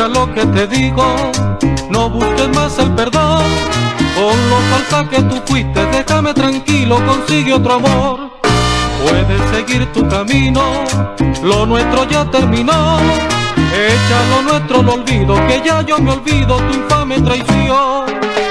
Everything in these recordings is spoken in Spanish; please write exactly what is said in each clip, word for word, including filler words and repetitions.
Escucha lo que te digo, no busques más el perdón. Con lo falsa que tú fuiste, déjame tranquilo, consigue otro amor. Puedes seguir tu camino, lo nuestro ya terminó. Echa lo nuestro al olvido, que ya yo me olvido tu infame traición.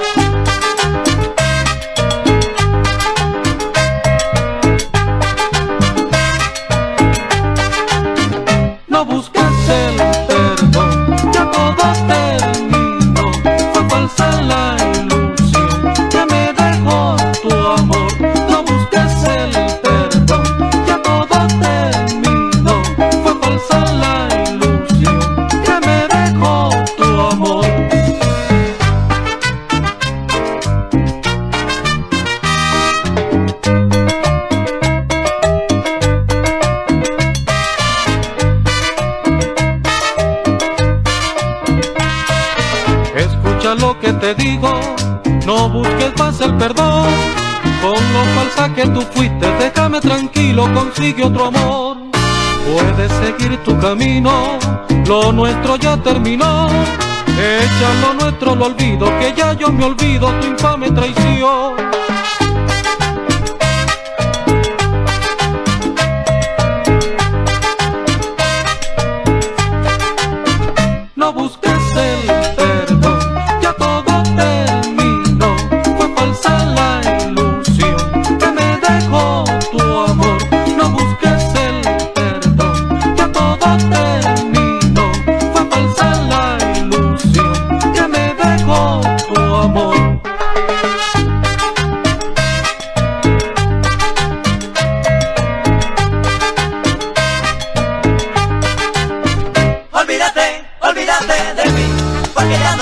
No busques el perdón, ya todo terminó. Fue falsa la ilusión que me dejó tu amor. No busques el perdón, ya todo terminó. Fue falsa la ilusión que me dejó tu amor. Escucha lo que te digo, no busques más el perdón. Con lo falsa que tú fuiste, déjame tranquilo, consigue otro amor. Puedes seguir tu camino, lo nuestro ya terminó. Echa lo nuestro al olvido, que ya yo me olvido tu infame traición. No busques el perdón, ya todo terminó. Fue falsa la ilusión que me dejó tu amor. No busques el perdón, ya todo terminó. Fue falsa la ilusión que me dejó tu amor. Olvídate, olvídate de mí, porque ya no